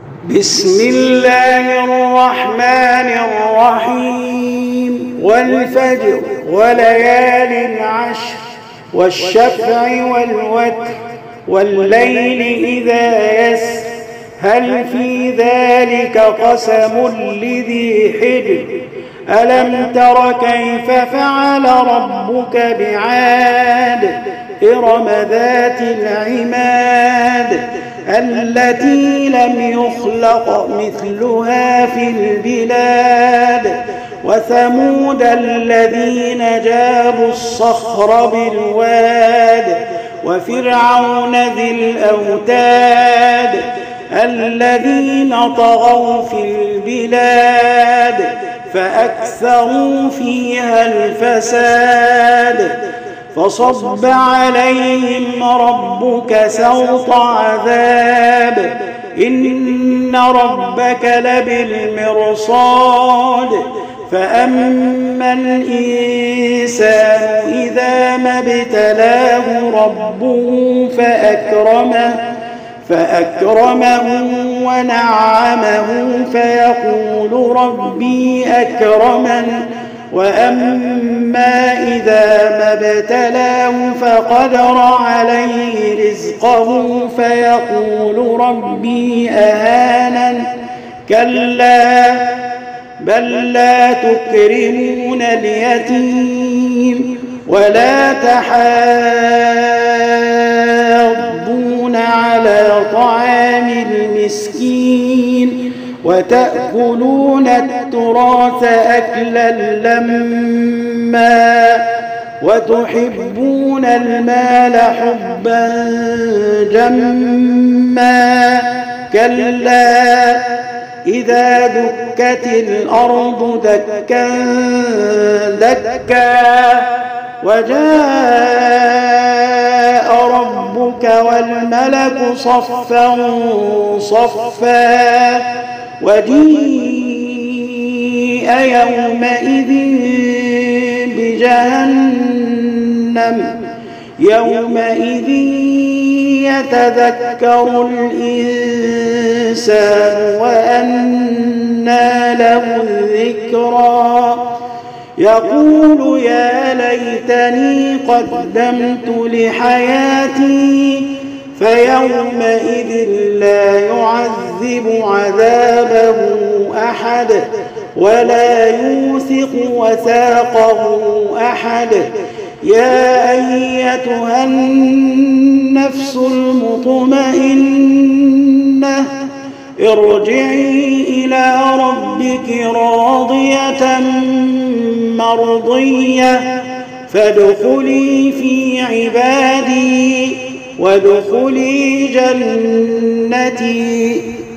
بسم الله الرحمن الرحيم والفجر وليال عشر والشفع والوتر والليل إذا يسر هل في ذلك قسم لذي حجر ألم تر كيف فعل ربك بعاد إرم ذات العماد التي لم يخلق مثلها في البلاد وثمود الذين جابوا الصخر بالواد وفرعون ذي الأوتاد الذين طغوا في البلاد فأكثروا فيها الفساد فصب عليهم ربك سوط عذاب إن ربك لبالمرصاد فأما الإنسان إذا ما ابتلاه ربه فأكرمه ونعمه فيقول ربي أكرمن وأما إذا ما ابتلاه فقدر عليه رزقه فيقول ربي أهانن كلا بل لا تكرمون اليتيم ولا تحاضون على طعام المسكين وتأكلون التراث أكلا لما وتحبون المال حبا جما كلا إذا دكت الأرض دكا دكا وجاء ربك والملك صفا صفا وجيء يومئذ بجهنم يومئذ يتذكر الإنسان وأنى له الذكرى يقول يا ليتني قدمت لحياتي فيومئذ لا يعذب عذابه أحد ولا يوثق وثاقه أحد يا أيتها النفس المطمئنة ارجعي إلى ربك راضية مرضية فادخلي في عبادي وادخلي جنتي.